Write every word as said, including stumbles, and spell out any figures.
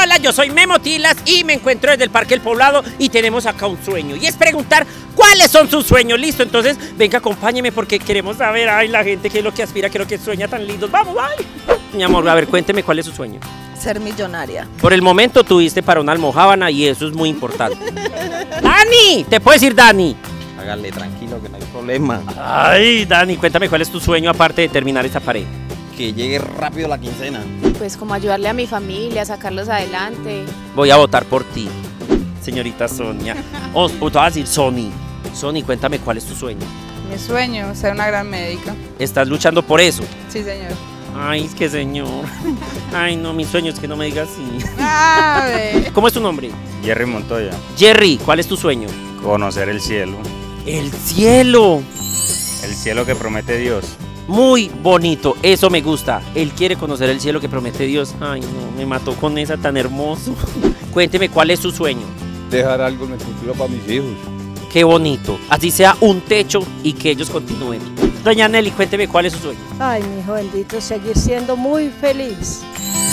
Hola, yo soy Memo Tilas y me encuentro desde el Parque El Poblado y tenemos acá un sueño y es preguntar cuáles son sus sueños. Listo, entonces venga, acompáñeme porque queremos saber, ay, la gente qué es lo que aspira, qué es lo que sueña tan lindos. Vamos, ay. Mi amor, a ver, cuénteme cuál es su sueño. Ser millonaria. Por el momento tuviste para una almojábana y eso es muy importante. ¡Dani! ¿Te puedes ir, Dani? Hágale tranquilo que no hay problema. Ay, Dani, cuéntame cuál es tu sueño aparte de terminar esa pared. Que llegue rápido la quincena. Pues como ayudarle a mi familia, sacarlos adelante. Voy a votar por ti, señorita Sonia. O te vas a decir Sony. Sony, cuéntame cuál es tu sueño. Mi sueño, ser una gran médica. ¿Estás luchando por eso? Sí, señor. Ay, es que señor. Ay, no, mi sueño es que no me digas así. A ver. ¿Cómo es tu nombre? Jerry Montoya. Jerry, ¿cuál es tu sueño? Conocer el cielo. El cielo. El cielo que promete Dios. Muy bonito, eso me gusta. Él quiere conocer el cielo que promete Dios. Ay, no, me mató con esa tan hermoso. Cuénteme cuál es su sueño. Dejar algo en el futuro para mis hijos. Qué bonito, así sea un techo y que ellos continúen. Doña Nelly, cuénteme cuál es su sueño. Ay, mi hijo bendito, seguir siendo muy feliz.